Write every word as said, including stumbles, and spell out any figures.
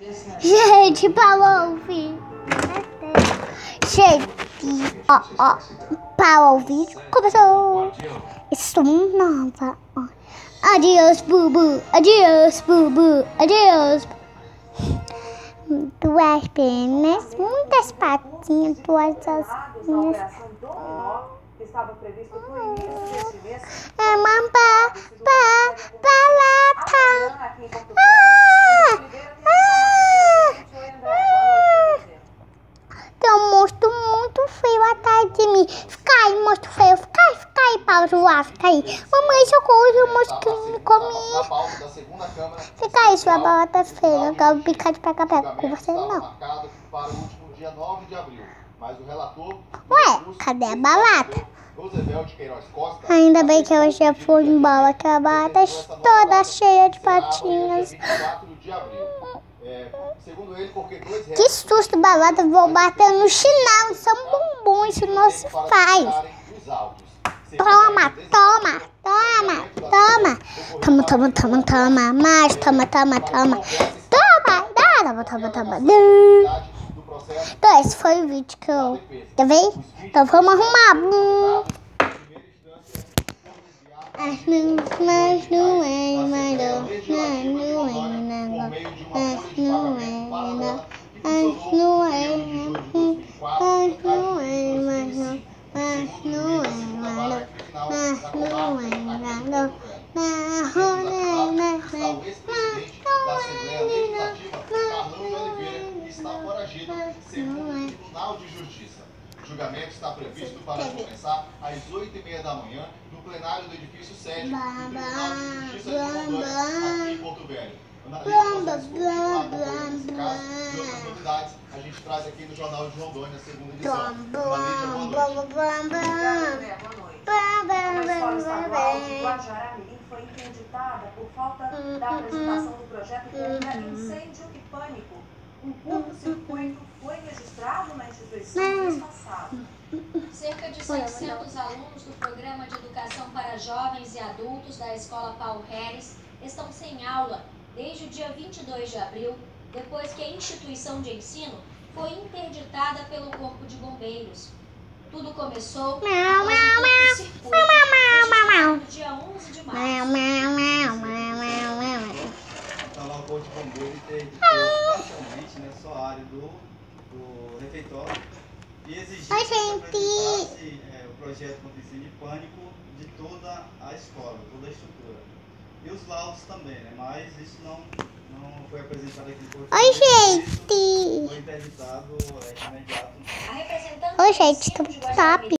Gente, para ouvir. Gente, ó, ó, para ouvir. Começou. Estou nova. Adiós, bubu. Adiós, bubu. Adiós. Duas pernas, muitas patinhas, duas asinhas. É uma pa, pa, palata. Ah, ah, ah. Tem um monstro muito feio atrás de mim. Fica aí, monstro feio. Fica aí, fica aí, Paulo João. Fica aí. Mamãe, socorro, o monstro me come. Fica aí, sua balata feia. Eu quero brincar de pega-pega com você, não. Ué, cadê a balata? Ainda bem que ela já foi embora, que a balata toda cheia de patinhas. Que susto, balada, vou bater no chinelo, são bumbum, isso não se faz. Toma, toma, toma, toma. Toma, toma, toma, toma, mais, toma, toma, toma. Toma, dá, toma, toma, toma. Então, esse foi o vídeo que eu... Quer ver? Então, vamos arrumar. Mas não, mas não é, mas não, mas não é, não, mas não é, não, mas não é, mas não é, mas não, mas não é, mas não é, mas não, mas O julgamento está previsto para começar às oito e meia da manhã no plenário do edifício sede do Tribunal de Justiça de Rondônia, aqui em Porto Velho. Analistas nesse caso e outras novidades a gente traz aqui no Jornal de Rondônia, segunda edição. Valídia, boa noite. A Escola Estadual de Guajará-Mirim foi interditada por falta da apresentação do projeto contra incêndio e pânico. Um curto-circuito foi registrado na instituição mês passado. Cerca de seiscentos alunos do Programa de Educação para Jovens e Adultos da Escola Paulo Harris estão sem aula desde o dia vinte e dois de abril, depois que a instituição de ensino foi interditada pelo Corpo de Bombeiros. Tudo começou após um curto-circuito registrado no dia onze de março. Então, lá o Corpo de Bombeiros interditou parcialmente, né, só a área do, do refeitório e exigiu que apresentasse é, o projeto contra incêndio e pânico de toda a escola, toda a estrutura. E os laudos também, né, mas isso não, não foi apresentado aqui no Corpo de Oi, Bombeiros. gente! Foi interditado é, imediato. A representante Oi, do gente, ensino de top! Guajará-Mirim